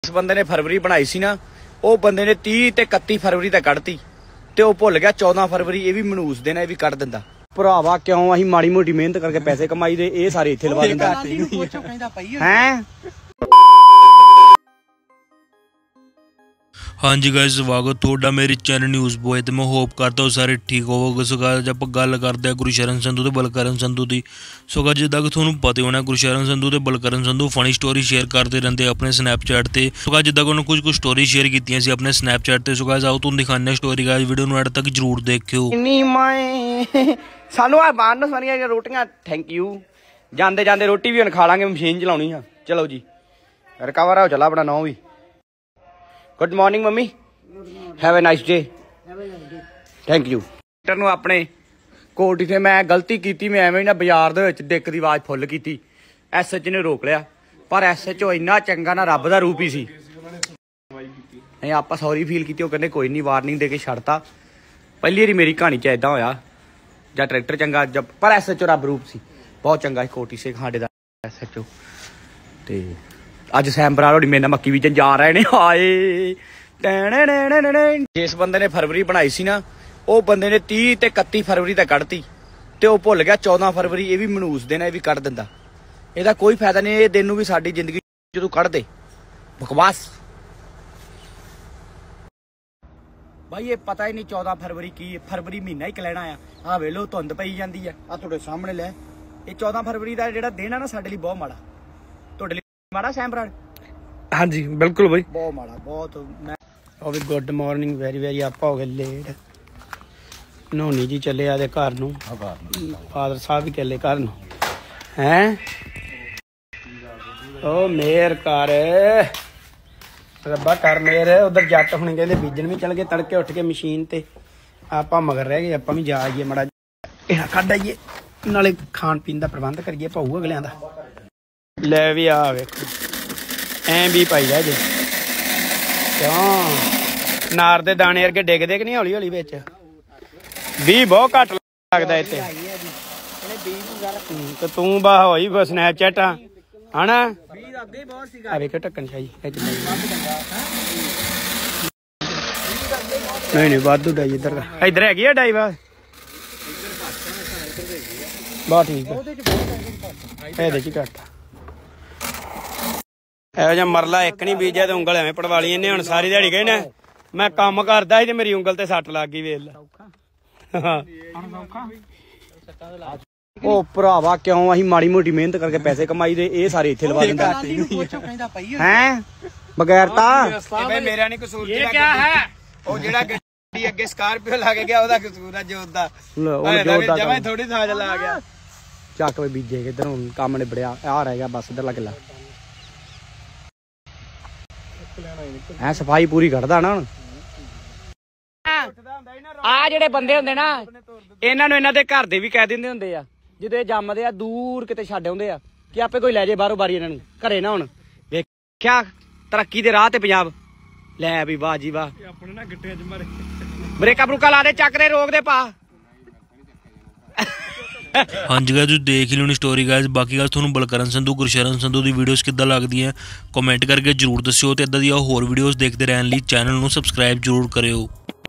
जिस बंदे ने फरवरी बनाई सी ना, वो बंदे ने 30 ते 31 फरवरी तक कढ़ती ते वो भुल गया 14 फरवरी ये भी मनूस देना, ये भी कढ़ दिंदा। भरावा क्यों असीं माड़ी मोटी मेहनत करके पैसे कमाई दे, ये सारे इत्थे लवा दिंदा हैं। हाँ जी गाइस, स्वागत थोड़ा मेरी चैनल न्यूज़ बॉय ते मैं होप करता हूँ सारे ठीक होवोगे। सो गाइस आप गल करते हैं गुरशरण संधू ते बलकरण संधू की। सो गाइस जिद्दां कि तुहानूं पता होना गुरशरण संधू ते Balkaran Sandhu funny story share करते रहते अपने स्नैपचैट ते। सो गाइस जिद्दां कि उन्होंने कुछ स्टोरी शेयर कीतियां सी अपने स्नैपचैट ते। सो गाइस आओ तुहानूं दिखाने स्टोरी, गाइस वीडियो नूं एंड तक जरूर देखियो। सानू आ बाहर सारियां रोटियां थैंक यू। जांदे जांदे रोटी भी हुण खा लांगे, मशीन चलाउणी आ। चलो जी रिकवर हो चला अपना नौ भी। Good morning mummy, have a nice day, thank you. Doctor नूं अपने कोट इत्थे मैं गलती की, मैं एवें ना बाजार दे विच डिक दी आवाज़ फुल की। SH ने रोक लिया, पर SH इन्ना चंगा ना रब दा रूप ही सी। नहीं आपां सॉरी फील की, कहंदे कोई नहीं, वार्निंग दे के छड्डता। पहली बारी मेरी कहानी च इदां होया, जां ट्रैक्टर चंगा जब, पर SH रब रूप सी, बहुत चंगा कोटी से खांडे दा SH। ते अज सैम बराड़ होनी मेरे नाल मक्की बीजन जा रहे ने। हाए जिस बंदे ने फरवरी बनाई सी ना, वो बंदे ने 30 ते 31 फरवरी तक कढ़ती ते वो भुल गया 14 फरवरी ये भी मनूस देना, ये भी कढ़ दिंदा। ਇਹਦਾ कोई फायदा नहीं, ये दिन नूं भी साडी जिंदगी च तूं कढ़ दे। बकवास भाई, ये पता ही नहीं 14 फरवरी की, फरवरी महीना ही कलैना आ वे लो धुंद पई जांदी है। आ तुहाडे सामने ले, ये 14 फरवरी का जिहड़ा दिन है ना साडे लई बहुत माड़ा। तुहाडे लई माड़ा सैम बराड़? हाँ जी बिल्कुल भाई, बहुत माड़ा, बहुत। मैं गुड मॉर्निंग, वेरी वेरी। आप हो गए लेट, नोनी जी चले आदे घर नूं, फादर साहब भी चले घर नूं हैं। ओ मेहर कर रब्बा, कर मेहर। उधर जट हुणे कहंदे बीजन भी चल गए तड़के उठ के मशीन ते, आपां मगर रह गए। आपां भी जा आईए माड़ा जिहा कढ आईए, नाले खाण पीण दा प्रबंध करिए भाऊ अगलियां दा। ले भी आ वेखो ऐ भी पाई जा जे, क्यों नार दे दाने वर्गे डिगदे कि नहीं हौली हौली विच? भी बहुत घट लगदा इत्थे। ते तू बाह होई स्नैपचैट है ना, वेख ढक्कन शाही नहीं नहीं वाधू डाई इधर का, इधर हैगी है डाई बात बहुत ठीक है। देखी घट ਇਹੋ ਜਿਹਾ ਮਰਲਾ ਇੱਕ ਨਹੀਂ ਬੀਜਿਆ ਤੇ ਉਂਗਲ ਐਵੇਂ ਪੜਵਾਲੀ ਇਹਨੇ। ਹੁਣ ਸਾਰੀ ਦਿਹਾੜੀ ਗਈ ਨਾ ਮੈਂ ਕੰਮ ਕਰਦਾ ਸੀ ਤੇ ਮੇਰੀ ਉਂਗਲ ਤੇ ਸੱਟ ਲੱਗ ਗਈ, ਵੇਖ ਲੈ। ਉਹ ਭਰਾਵਾ ਕਿਉਂ ਅਸੀਂ ਮਾੜੀ ਮੋਟੀ ਮਿਹਨਤ ਕਰਕੇ ਪੈਸੇ ਕਮਾਈ ਦੇ, ਇਹ ਸਾਰੇ ਇੱਥੇ ਲਵਾ ਦਿੰਦਾ हैं बगैर ता मेरा नहीं कसूर। ये क्या है? ਉਹ ਜਿਹੜਾ ਗੱਡੀ ਅੱਗੇ ਸਕਾਰਪੀਓ ਲਾ ਕੇ ਗਿਆ ਉਹਦਾ ਕਸੂਰ ਹੈ, ਜੋਤ ਦਾ। ਜਮਾ ਥੋੜੀ ਥਾਂ ਚ ਲਾ ਗਿਆ। ਚੱਕ ਵੇ ਬੀਜੇ ਕਿਧਰੋਂ ਕੰਮ ਨਿਬੜਿਆ, ਆ ਰਹਿ ਗਿਆ ਬਸ ਇਧਰ ਲੱਗ ਲਾ। ਐ ਸਫਾਈ ਪੂਰੀ ਕੱਢਦਾ ਨਾ ਹੁਣ। ਆ ਜਿਹੜੇ ਬੰਦੇ ਹੁੰਦੇ ਨਾ, ਇਹਨਾਂ ਨੂੰ ਇਹਨਾਂ ਦੇ ਘਰ ਦੇ ਵੀ ਕਹਿ ਦਿੰਦੇ ਹੁੰਦੇ ਆ, ਜਦੋਂ ਇਹ ਜੰਮਦੇ ਆ ਦੂਰ ਕਿਤੇ ਛੱਡ ਆਉਂਦੇ ਆ ਕਿ ਆਪੇ ਕੋਈ ਲੈ ਜੇ ਬਾਹਰੋਂ ਬਾਰੀ ਇਹਨਾਂ ਨੂੰ, ਘਰੇ ਨਾ ਹੁਣ। ਵੇਖਿਆ ਤਰੱਕੀ ਦੇ ਰਾਹ ਤੇ ਪੰਜਾਬ ਲੈ ਵੀ, ਵਾਹ ਜੀ ਵਾਹ। ਆਪਣੇ ਨਾ ਗਿੱਟਿਆਂ ਚ ਮਾਰੇ ਬ੍ਰੇਕਾਂ ਬਰੂਕਾਂ ਲਾ ਦੇ, ਚੱਕ ਦੇ, ਰੋਕ ਦੇ ਪਾ। हाँ जी गाइस देख ही लो स्टोरी गाइस। बाकी गाइस तुहानूं बलकरण संधू गुरशरण संधू की वीडियोज़ किद्दां लगदियां कमेंट करके जरूर दस्सिओ, ते इदां दी होर वीडियोज़ देखते रहने लई चैनल नूं सबसक्राइब जरूर करिओ।